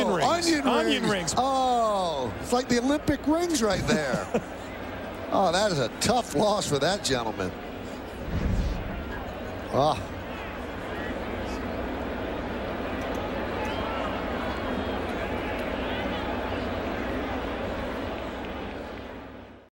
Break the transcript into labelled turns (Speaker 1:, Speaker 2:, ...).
Speaker 1: Onion rings.
Speaker 2: Oh, it's like the Olympic rings right there. Oh, that is a tough loss for that gentleman. Oh.